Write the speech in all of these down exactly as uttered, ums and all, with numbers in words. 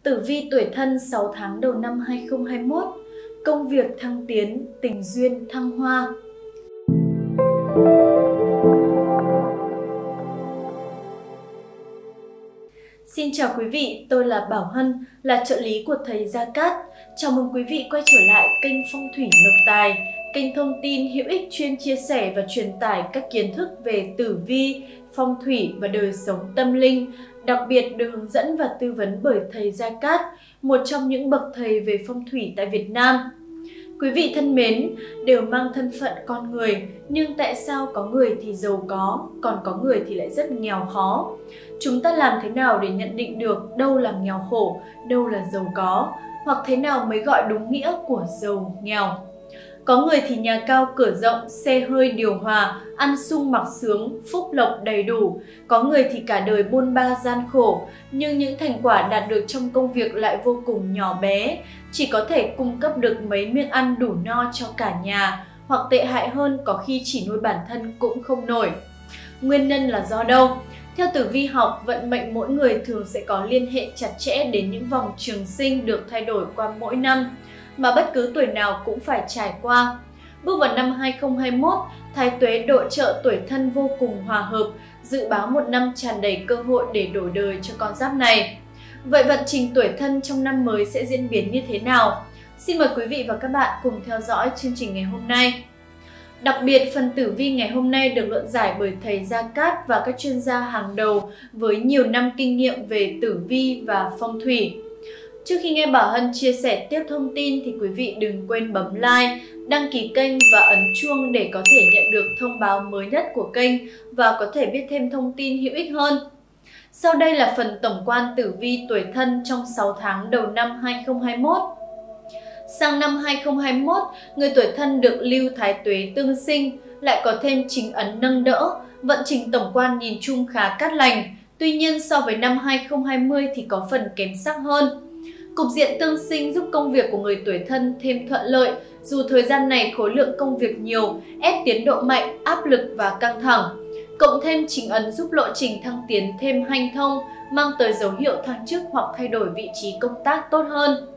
Tử vi tuổi Thân sáu tháng đầu năm hai không hai mốt, công việc thăng tiến, tình duyên thăng hoa. Xin chào quý vị, tôi là Bảo Hân, là trợ lý của thầy Gia Cát. Chào mừng quý vị quay trở lại kênh Phong thủy Lộc Tài, kênh thông tin hữu ích chuyên chia sẻ và truyền tải các kiến thức về tử vi, phong thủy và đời sống tâm linh, đặc biệt được hướng dẫn và tư vấn bởi thầy Gia Cát, một trong những bậc thầy về phong thủy tại Việt Nam. Quý vị thân mến, đều mang thân phận con người, nhưng tại sao có người thì giàu có, còn có người thì lại rất nghèo khó? Chúng ta làm thế nào để nhận định được đâu là nghèo khổ, đâu là giàu có, hoặc thế nào mới gọi đúng nghĩa của giàu, nghèo? Có người thì nhà cao cửa rộng, xe hơi điều hòa, ăn sung mặc sướng, phúc lộc đầy đủ. Có người thì cả đời bôn ba gian khổ, nhưng những thành quả đạt được trong công việc lại vô cùng nhỏ bé, chỉ có thể cung cấp được mấy miếng ăn đủ no cho cả nhà, hoặc tệ hại hơn có khi chỉ nuôi bản thân cũng không nổi. Nguyên nhân là do đâu? Theo tử vi học, vận mệnh mỗi người thường sẽ có liên hệ chặt chẽ đến những vòng trường sinh được thay đổi qua mỗi năm, mà bất cứ tuổi nào cũng phải trải qua. Bước vào năm hai không hai mốt, Thái Tuế độ trợ tuổi Thân vô cùng hòa hợp, dự báo một năm tràn đầy cơ hội để đổi đời cho con giáp này. Vậy vận trình tuổi Thân trong năm mới sẽ diễn biến như thế nào? Xin mời quý vị và các bạn cùng theo dõi chương trình ngày hôm nay. Đặc biệt, phần tử vi ngày hôm nay được luận giải bởi thầy Gia Cát và các chuyên gia hàng đầu với nhiều năm kinh nghiệm về tử vi và phong thủy. Trước khi nghe Bảo Hân chia sẻ tiếp thông tin thì quý vị đừng quên bấm like, đăng ký kênh và ấn chuông để có thể nhận được thông báo mới nhất của kênh và có thể biết thêm thông tin hữu ích hơn. Sau đây là phần tổng quan tử vi tuổi Thân trong sáu tháng đầu năm hai không hai mốt. Sang năm hai không hai mốt, người tuổi Thân được lưu Thái Tuế tương sinh, lại có thêm chính ấn nâng đỡ, vận trình tổng quan nhìn chung khá cát lành. Tuy nhiên so với năm hai không hai không thì có phần kém sắc hơn. Cục diện tương sinh giúp công việc của người tuổi Thân thêm thuận lợi, dù thời gian này khối lượng công việc nhiều, ép tiến độ mạnh, áp lực và căng thẳng. Cộng thêm chính ấn giúp lộ trình thăng tiến thêm hanh thông, mang tới dấu hiệu thăng chức hoặc thay đổi vị trí công tác tốt hơn.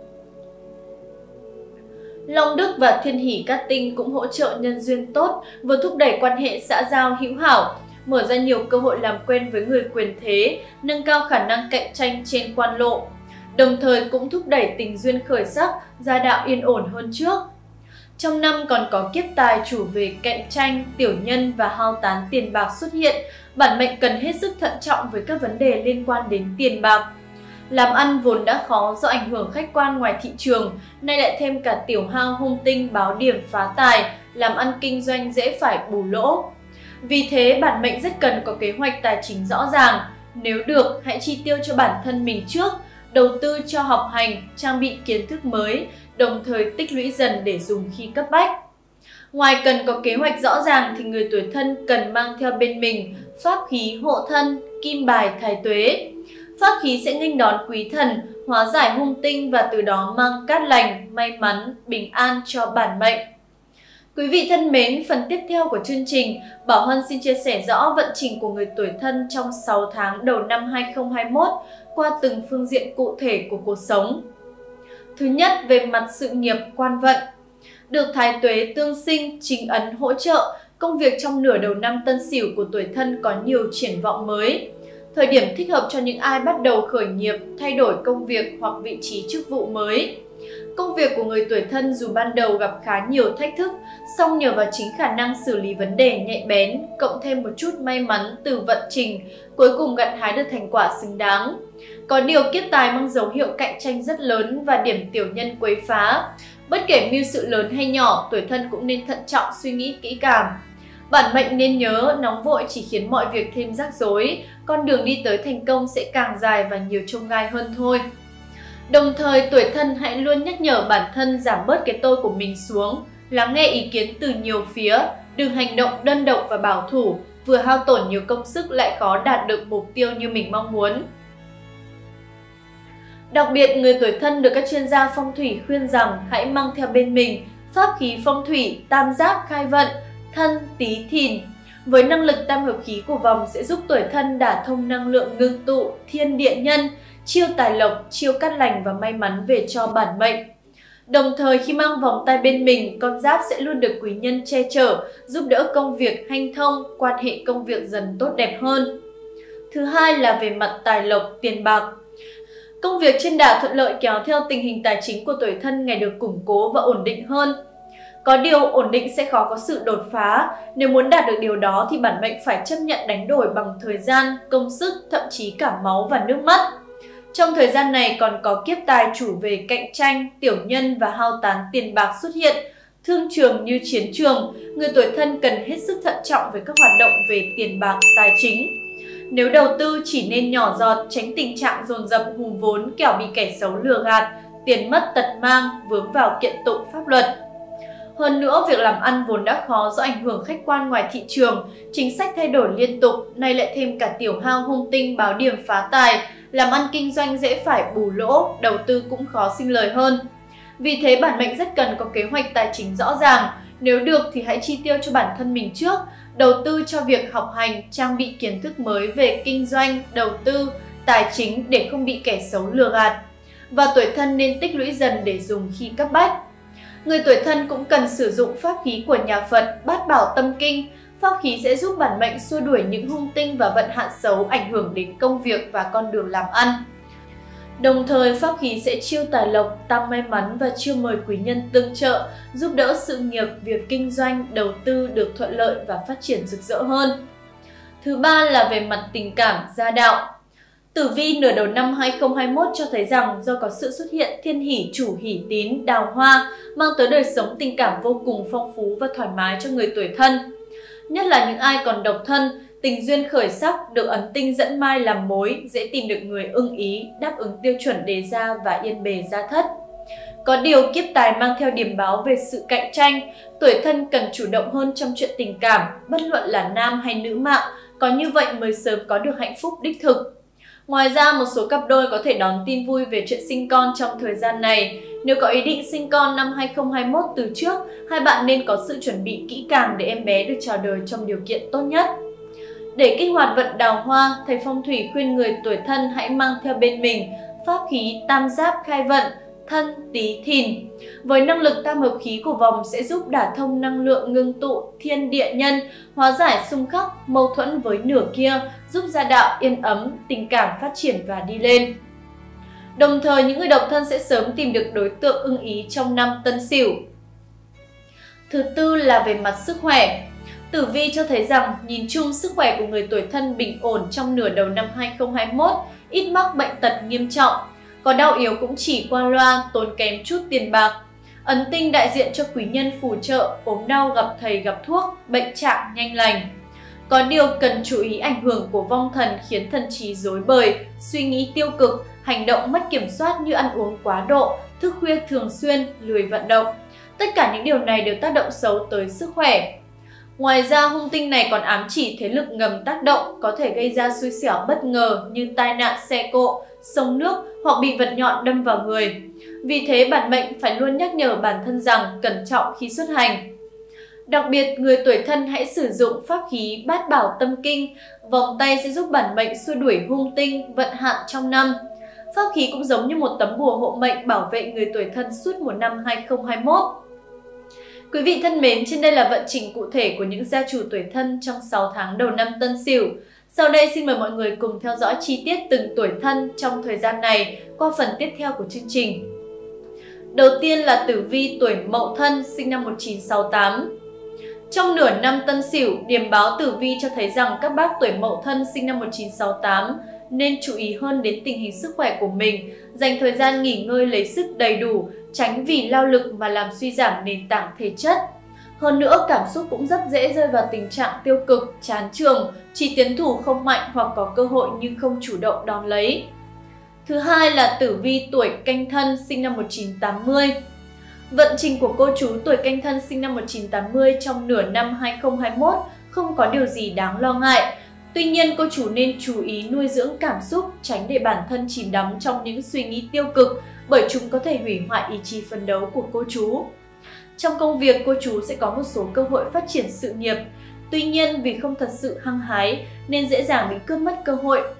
Long Đức và Thiên Hỷ Cát Tinh cũng hỗ trợ nhân duyên tốt, vừa thúc đẩy quan hệ xã giao hữu hảo, mở ra nhiều cơ hội làm quen với người quyền thế, nâng cao khả năng cạnh tranh trên quan lộ. Đồng thời cũng thúc đẩy tình duyên khởi sắc, gia đạo yên ổn hơn trước. Trong năm còn có kiếp tài chủ về cạnh tranh, tiểu nhân và hao tán tiền bạc xuất hiện, bản mệnh cần hết sức thận trọng với các vấn đề liên quan đến tiền bạc. Làm ăn vốn đã khó do ảnh hưởng khách quan ngoài thị trường, nay lại thêm cả tiểu hao hung tinh báo điểm phá tài, làm ăn kinh doanh dễ phải bù lỗ. Vì thế bản mệnh rất cần có kế hoạch tài chính rõ ràng, nếu được hãy chi tiêu cho bản thân mình trước, đầu tư cho học hành, trang bị kiến thức mới, đồng thời tích lũy dần để dùng khi cấp bách. Ngoài cần có kế hoạch rõ ràng thì người tuổi Thân cần mang theo bên mình pháp khí hộ thân, kim bài Thái Tuế. Pháp khí sẽ nghênh đón quý thần, hóa giải hung tinh và từ đó mang cát lành, may mắn, bình an cho bản mệnh. Quý vị thân mến, phần tiếp theo của chương trình, Bảo Hân xin chia sẻ rõ vận trình của người tuổi Thân trong sáu tháng đầu năm hai không hai mốt qua từng phương diện cụ thể của cuộc sống. Thứ nhất, về mặt sự nghiệp, quan vận. Được Thái Tuế tương sinh, chính ấn hỗ trợ, công việc trong nửa đầu năm Tân Sửu của tuổi Thân có nhiều triển vọng mới. Thời điểm thích hợp cho những ai bắt đầu khởi nghiệp, thay đổi công việc hoặc vị trí chức vụ mới. Công việc của người tuổi Thân dù ban đầu gặp khá nhiều thách thức, song nhờ vào chính khả năng xử lý vấn đề nhạy bén, cộng thêm một chút may mắn từ vận trình, cuối cùng gặt hái được thành quả xứng đáng. Có điều kiếp tài mang dấu hiệu cạnh tranh rất lớn và điểm tiểu nhân quấy phá. Bất kể mưu sự lớn hay nhỏ, tuổi Thân cũng nên thận trọng suy nghĩ kỹ càng. Bản mệnh nên nhớ, nóng vội chỉ khiến mọi việc thêm rắc rối, con đường đi tới thành công sẽ càng dài và nhiều chông gai hơn thôi. Đồng thời, tuổi Thân hãy luôn nhắc nhở bản thân giảm bớt cái tôi của mình xuống, lắng nghe ý kiến từ nhiều phía, đừng hành động đơn độc và bảo thủ, vừa hao tổn nhiều công sức lại khó đạt được mục tiêu như mình mong muốn. Đặc biệt, người tuổi Thân được các chuyên gia phong thủy khuyên rằng hãy mang theo bên mình pháp khí phong thủy tam giáp khai vận, Thân, Tý, Thìn. Với năng lực tam hợp khí của vòng sẽ giúp tuổi Thân đả thông năng lượng ngưng tụ, thiên địa nhân, chiêu tài lộc, chiêu cát lành và may mắn về cho bản mệnh. Đồng thời khi mang vòng tay bên mình, con giáp sẽ luôn được quý nhân che chở, giúp đỡ công việc hanh thông, quan hệ công việc dần tốt đẹp hơn. Thứ hai là về mặt tài lộc, tiền bạc. Công việc trên đà thuận lợi kéo theo tình hình tài chính của tuổi Thân ngày được củng cố và ổn định hơn. Có điều ổn định sẽ khó có sự đột phá, nếu muốn đạt được điều đó thì bản mệnh phải chấp nhận đánh đổi bằng thời gian, công sức, thậm chí cả máu và nước mắt. Trong thời gian này còn có kiếp tài chủ về cạnh tranh, tiểu nhân và hao tán tiền bạc xuất hiện. Thương trường như chiến trường, người tuổi Thân cần hết sức thận trọng với các hoạt động về tiền bạc, tài chính. Nếu đầu tư chỉ nên nhỏ giọt, tránh tình trạng dồn dập hùn vốn kẻo bị kẻ xấu lừa gạt, tiền mất tật mang, vướng vào kiện tụng pháp luật. Hơn nữa, việc làm ăn vốn đã khó do ảnh hưởng khách quan ngoài thị trường, chính sách thay đổi liên tục, nay lại thêm cả tiểu hao hung tinh báo điểm phá tài, làm ăn kinh doanh dễ phải bù lỗ, đầu tư cũng khó sinh lời hơn. Vì thế bản mệnh rất cần có kế hoạch tài chính rõ ràng, nếu được thì hãy chi tiêu cho bản thân mình trước, đầu tư cho việc học hành, trang bị kiến thức mới về kinh doanh, đầu tư, tài chính để không bị kẻ xấu lừa gạt. Và tuổi Thân nên tích lũy dần để dùng khi cấp bách. Người tuổi Thân cũng cần sử dụng pháp khí của nhà Phật Bát Bảo Tâm Kinh. Pháp khí sẽ giúp bản mệnh xua đuổi những hung tinh và vận hạn xấu ảnh hưởng đến công việc và con đường làm ăn. Đồng thời, pháp khí sẽ chiêu tài lộc, tăng may mắn và chiêu mời quý nhân tương trợ, giúp đỡ sự nghiệp, việc kinh doanh, đầu tư được thuận lợi và phát triển rực rỡ hơn. Thứ ba là về mặt tình cảm, gia đạo. Tử vi nửa đầu năm hai không hai mốt cho thấy rằng do có sự xuất hiện thiên hỷ chủ hỷ tín, đào hoa, mang tới đời sống tình cảm vô cùng phong phú và thoải mái cho người tuổi Thân. Nhất là những ai còn độc thân, tình duyên khởi sắc, được ấn tinh dẫn mai làm mối, dễ tìm được người ưng ý, đáp ứng tiêu chuẩn đề ra và yên bề gia thất. Có điều kiếp tài mang theo điểm báo về sự cạnh tranh, tuổi Thân cần chủ động hơn trong chuyện tình cảm, bất luận là nam hay nữ mạng, có như vậy mới sớm có được hạnh phúc đích thực. Ngoài ra, một số cặp đôi có thể đón tin vui về chuyện sinh con trong thời gian này. Nếu có ý định sinh con năm hai không hai mốt từ trước, hai bạn nên có sự chuẩn bị kỹ càng để em bé được chào đời trong điều kiện tốt nhất. Để kích hoạt vận đào hoa, thầy phong thủy khuyên người tuổi Thân hãy mang theo bên mình pháp khí tam giáp khai vận, Thân, Tý, Thìn. Với năng lực tam hợp khí của vòng sẽ giúp đả thông năng lượng ngưng tụ thiên địa nhân, hóa giải xung khắc, mâu thuẫn với nửa kia, giúp gia đạo yên ấm, tình cảm phát triển và đi lên. Đồng thời, những người độc thân sẽ sớm tìm được đối tượng ưng ý trong năm Tân Sửu. Thứ tư là về mặt sức khỏe. Tử vi cho thấy rằng nhìn chung sức khỏe của người tuổi Thân bình ổn trong nửa đầu năm hai không hai mốt, ít mắc bệnh tật nghiêm trọng. Có đau yếu cũng chỉ qua loa, tốn kém chút tiền bạc. Ấn tinh đại diện cho quý nhân phù trợ, ốm đau gặp thầy gặp thuốc, bệnh trạng nhanh lành. Có điều cần chú ý ảnh hưởng của vong thần khiến thần trí rối bời, suy nghĩ tiêu cực, hành động mất kiểm soát như ăn uống quá độ, thức khuya thường xuyên, lười vận động. Tất cả những điều này đều tác động xấu tới sức khỏe. Ngoài ra, hung tinh này còn ám chỉ thế lực ngầm tác động, có thể gây ra xui xẻo bất ngờ như tai nạn xe cộ, sông nước hoặc bị vật nhọn đâm vào người. Vì thế, bản mệnh phải luôn nhắc nhở bản thân rằng cẩn trọng khi xuất hành. Đặc biệt, người tuổi Thân hãy sử dụng pháp khí Bát Bảo Tâm Kinh, vòng tay sẽ giúp bản mệnh xua đuổi hung tinh, vận hạn trong năm. Pháp khí cũng giống như một tấm bùa hộ mệnh bảo vệ người tuổi Thân suốt một năm hai không hai mốt. Quý vị thân mến, trên đây là vận trình cụ thể của những gia chủ tuổi Thân trong sáu tháng đầu năm Tân Sửu. Sau đây xin mời mọi người cùng theo dõi chi tiết từng tuổi Thân trong thời gian này qua phần tiếp theo của chương trình. Đầu tiên là tử vi tuổi Mậu Thân sinh năm một nghìn chín trăm sáu mươi tám. Trong nửa năm Tân Sửu, điểm báo tử vi cho thấy rằng các bác tuổi Mậu Thân sinh năm một nghìn chín trăm sáu mươi tám nên chú ý hơn đến tình hình sức khỏe của mình, dành thời gian nghỉ ngơi lấy sức đầy đủ, tránh vì lao lực mà làm suy giảm nền tảng thể chất. Hơn nữa, cảm xúc cũng rất dễ rơi vào tình trạng tiêu cực, chán chường, chỉ tiến thủ không mạnh hoặc có cơ hội nhưng không chủ động đón lấy. Thứ hai là tử vi tuổi Canh Thân sinh năm một nghìn chín trăm tám mươi. Vận trình của cô chú tuổi Canh Thân sinh năm một nghìn chín trăm tám mươi trong nửa năm hai không hai mốt không có điều gì đáng lo ngại. Tuy nhiên, cô chú nên chú ý nuôi dưỡng cảm xúc, tránh để bản thân chìm đắm trong những suy nghĩ tiêu cực, bởi chúng có thể hủy hoại ý chí phấn đấu của cô chú. Trong công việc, cô chú sẽ có một số cơ hội phát triển sự nghiệp. Tuy nhiên, vì không thật sự hăng hái nên dễ dàng bị cướp mất cơ hội.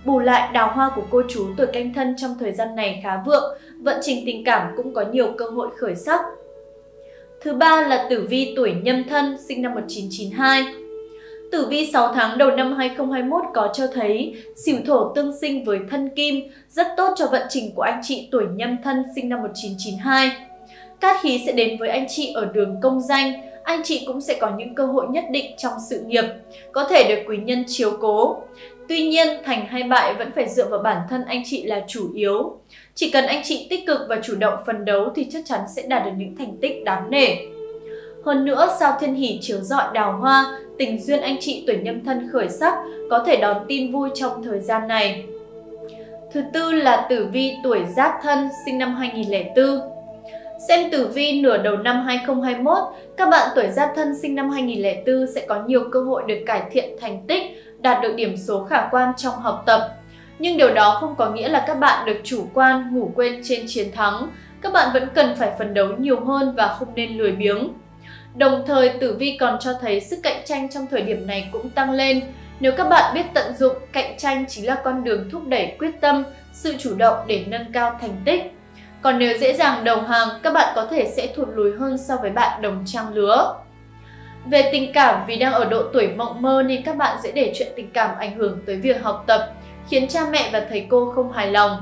Bù lại, đào hoa của cô chú tuổi Canh Thân trong thời gian này khá vượng, vận trình tình cảm cũng có nhiều cơ hội khởi sắc. Thứ ba là tử vi tuổi Nhâm Thân, sinh năm một nghìn chín trăm chín mươi hai. Tử vi sáu tháng đầu năm hai nghìn không trăm hai mươi mốt có cho thấy Sửu Thổ tương sinh với Thân Kim, rất tốt cho vận trình của anh chị tuổi Nhâm Thân sinh năm một nghìn chín trăm chín mươi hai. Cát khí sẽ đến với anh chị ở đường công danh, anh chị cũng sẽ có những cơ hội nhất định trong sự nghiệp, có thể được quý nhân chiếu cố. Tuy nhiên, thành hay bại vẫn phải dựa vào bản thân anh chị là chủ yếu. Chỉ cần anh chị tích cực và chủ động phấn đấu thì chắc chắn sẽ đạt được những thành tích đáng nể. Hơn nữa, sao Thiên Hỷ chiếu rọi đào hoa, tình duyên anh chị tuổi Nhâm Thân khởi sắc, có thể đón tin vui trong thời gian này. Thứ tư là tử vi tuổi Giáp Thân, sinh năm hai nghìn không trăm lẻ bốn. Xem tử vi nửa đầu năm hai nghìn không trăm hai mươi mốt, các bạn tuổi Giáp Thân sinh năm hai nghìn không trăm lẻ bốn sẽ có nhiều cơ hội được cải thiện thành tích, đạt được điểm số khả quan trong học tập. Nhưng điều đó không có nghĩa là các bạn được chủ quan, ngủ quên trên chiến thắng. Các bạn vẫn cần phải phấn đấu nhiều hơn và không nên lười biếng. Đồng thời, tử vi còn cho thấy sức cạnh tranh trong thời điểm này cũng tăng lên. Nếu các bạn biết tận dụng, cạnh tranh chính là con đường thúc đẩy quyết tâm, sự chủ động để nâng cao thành tích. Còn nếu dễ dàng đầu hàng, các bạn có thể sẽ thụt lùi hơn so với bạn đồng trang lứa. Về tình cảm, vì đang ở độ tuổi mộng mơ nên các bạn dễ để chuyện tình cảm ảnh hưởng tới việc học tập, khiến cha mẹ và thầy cô không hài lòng.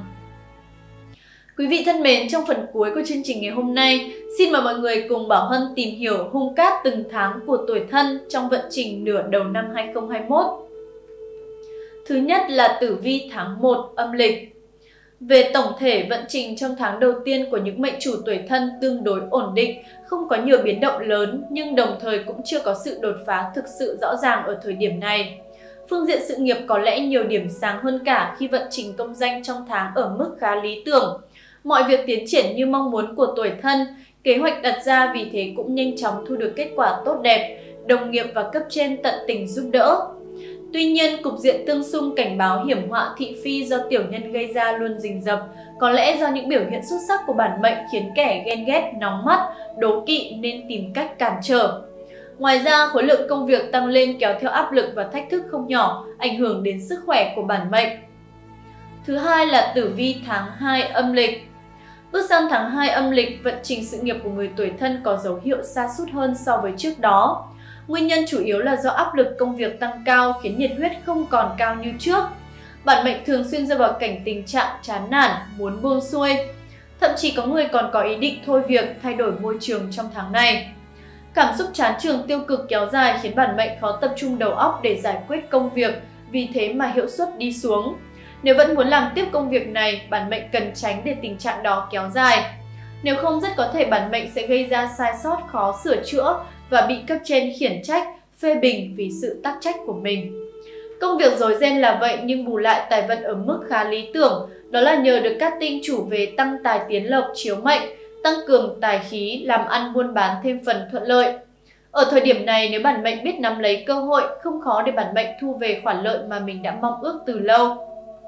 Quý vị thân mến, trong phần cuối của chương trình ngày hôm nay, xin mời mọi người cùng Bảo Hân tìm hiểu hung cát từng tháng của tuổi Thân trong vận trình nửa đầu năm hai nghìn không trăm hai mươi mốt. Thứ nhất là tử vi tháng một âm lịch. Về tổng thể, vận trình trong tháng đầu tiên của những mệnh chủ tuổi Thân tương đối ổn định, không có nhiều biến động lớn nhưng đồng thời cũng chưa có sự đột phá thực sự rõ ràng ở thời điểm này. Phương diện sự nghiệp có lẽ nhiều điểm sáng hơn cả khi vận trình công danh trong tháng ở mức khá lý tưởng. Mọi việc tiến triển như mong muốn của tuổi Thân, kế hoạch đặt ra vì thế cũng nhanh chóng thu được kết quả tốt đẹp, đồng nghiệp và cấp trên tận tình giúp đỡ. Tuy nhiên, cục diện tương xung cảnh báo hiểm họa thị phi do tiểu nhân gây ra luôn rình rập, có lẽ do những biểu hiện xuất sắc của bản mệnh khiến kẻ ghen ghét, nóng mắt, đố kỵ nên tìm cách cản trở. Ngoài ra, khối lượng công việc tăng lên kéo theo áp lực và thách thức không nhỏ, ảnh hưởng đến sức khỏe của bản mệnh. Thứ hai là tử vi tháng hai âm lịch. Bước sang tháng hai âm lịch, vận trình sự nghiệp của người tuổi Thân có dấu hiệu sa sút hơn so với trước đó. Nguyên nhân chủ yếu là do áp lực công việc tăng cao khiến nhiệt huyết không còn cao như trước. Bản mệnh thường xuyên rơi vào cảnh tình trạng chán nản, muốn buông xuôi. Thậm chí có người còn có ý định thôi việc, thay đổi môi trường trong tháng này. Cảm xúc chán chường tiêu cực kéo dài khiến bản mệnh khó tập trung đầu óc để giải quyết công việc, vì thế mà hiệu suất đi xuống. Nếu vẫn muốn làm tiếp công việc này, bản mệnh cần tránh để tình trạng đó kéo dài. Nếu không, rất có thể bản mệnh sẽ gây ra sai sót khó sửa chữa và bị cấp trên khiển trách, phê bình vì sự tắc trách của mình. Công việc rối ren là vậy nhưng bù lại tài vận ở mức khá lý tưởng, đó là nhờ được các tinh chủ về tăng tài tiến lộc chiếu mệnh, tăng cường tài khí, làm ăn buôn bán thêm phần thuận lợi. Ở thời điểm này, nếu bản mệnh biết nắm lấy cơ hội, không khó để bản mệnh thu về khoản lợi mà mình đã mong ước từ lâu.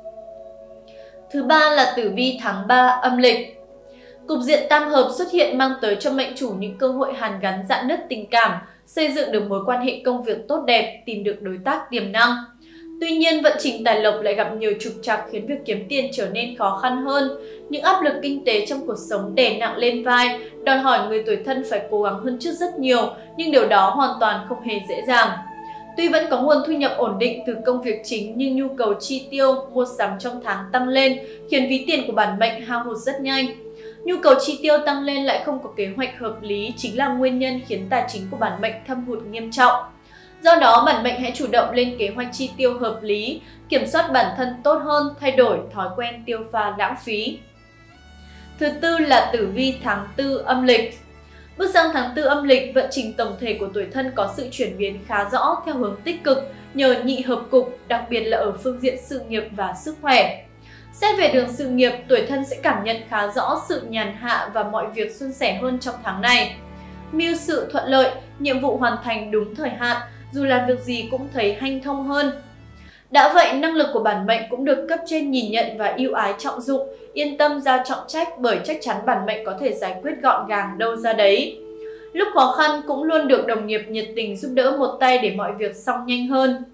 Thứ ba là tử vi tháng ba âm lịch. Cục diện tam hợp xuất hiện mang tới cho mệnh chủ những cơ hội hàn gắn rạn nứt tình cảm, xây dựng được mối quan hệ công việc tốt đẹp, tìm được đối tác tiềm năng. Tuy nhiên, vận trình tài lộc lại gặp nhiều trục trặc khiến việc kiếm tiền trở nên khó khăn hơn. Những áp lực kinh tế trong cuộc sống đè nặng lên vai, đòi hỏi người tuổi Thân phải cố gắng hơn trước rất nhiều, nhưng điều đó hoàn toàn không hề dễ dàng. Tuy vẫn có nguồn thu nhập ổn định từ công việc chính nhưng nhu cầu chi tiêu, mua sắm trong tháng tăng lên, khiến ví tiền của bản mệnh hao hụt rất nhanh. Nhu cầu chi tiêu tăng lên lại không có kế hoạch hợp lý chính là nguyên nhân khiến tài chính của bản mệnh thâm hụt nghiêm trọng. Do đó, bản mệnh hãy chủ động lên kế hoạch chi tiêu hợp lý, kiểm soát bản thân tốt hơn, thay đổi thói quen tiêu pha lãng phí. Thứ tư là tử vi tháng tư âm lịch. Bước sang tháng tư âm lịch, vận trình tổng thể của tuổi Thân có sự chuyển biến khá rõ theo hướng tích cực nhờ nhị hợp cục, đặc biệt là ở phương diện sự nghiệp và sức khỏe. Xét về đường sự nghiệp, tuổi Thân sẽ cảm nhận khá rõ sự nhàn hạ và mọi việc suôn sẻ hơn trong tháng này. Mưu sự thuận lợi, nhiệm vụ hoàn thành đúng thời hạn, dù làm việc gì cũng thấy hanh thông hơn. Đã vậy, năng lực của bản mệnh cũng được cấp trên nhìn nhận và ưu ái trọng dụng, yên tâm giao trọng trách bởi chắc chắn bản mệnh có thể giải quyết gọn gàng đâu ra đấy. Lúc khó khăn cũng luôn được đồng nghiệp nhiệt tình giúp đỡ một tay để mọi việc xong nhanh hơn.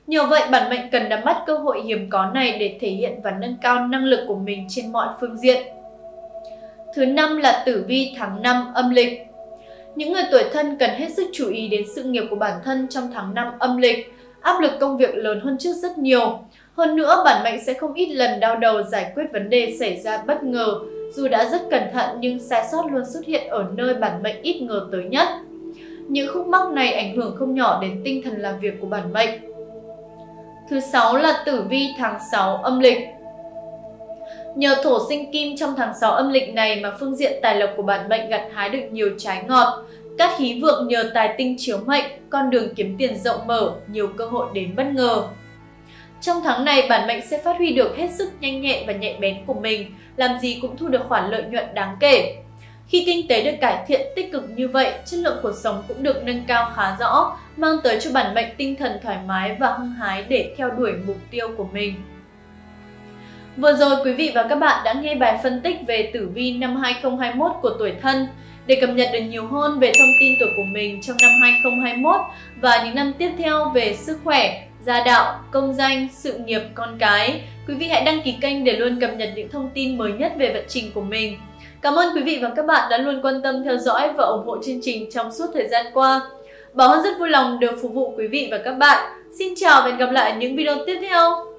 Nhờ vậy, bản mệnh cần nắm bắt cơ hội hiếm có này để thể hiện và nâng cao năng lực của mình trên mọi phương diện. Thứ năm là tử vi tháng năm âm lịch. Những người tuổi Thân cần hết sức chú ý đến sự nghiệp của bản thân trong tháng năm âm lịch. Áp lực công việc lớn hơn trước rất nhiều. Hơn nữa, bản mệnh sẽ không ít lần đau đầu giải quyết vấn đề xảy ra bất ngờ. Dù đã rất cẩn thận nhưng sai sót luôn xuất hiện ở nơi bản mệnh ít ngờ tới nhất. Những khúc mắc này ảnh hưởng không nhỏ đến tinh thần làm việc của bản mệnh. Thứ sáu là tử vi tháng sáu âm lịch. Nhờ thổ sinh kim trong tháng sáu âm lịch này mà phương diện tài lộc của bản mệnh gặt hái được nhiều trái ngọt. Cát khí vượng nhờ tài tinh chiếu mệnh, con đường kiếm tiền rộng mở, nhiều cơ hội đến bất ngờ. Trong tháng này, bản mệnh sẽ phát huy được hết sức nhanh nhẹn và nhạy bén của mình, làm gì cũng thu được khoản lợi nhuận đáng kể. Khi kinh tế được cải thiện tích cực như vậy, chất lượng cuộc sống cũng được nâng cao khá rõ, mang tới cho bản mệnh tinh thần thoải mái và hăng hái để theo đuổi mục tiêu của mình. Vừa rồi, quý vị và các bạn đã nghe bài phân tích về tử vi năm hai không hai mốt của tuổi Thân. Để cập nhật được nhiều hơn về thông tin tuổi của mình trong năm hai không hai mốt và những năm tiếp theo về sức khỏe, gia đạo, công danh, sự nghiệp, con cái, quý vị hãy đăng ký kênh để luôn cập nhật những thông tin mới nhất về vận trình của mình. Cảm ơn quý vị và các bạn đã luôn quan tâm theo dõi và ủng hộ chương trình trong suốt thời gian qua. Bảo Hân rất vui lòng được phục vụ quý vị và các bạn. Xin chào và hẹn gặp lại ở những video tiếp theo.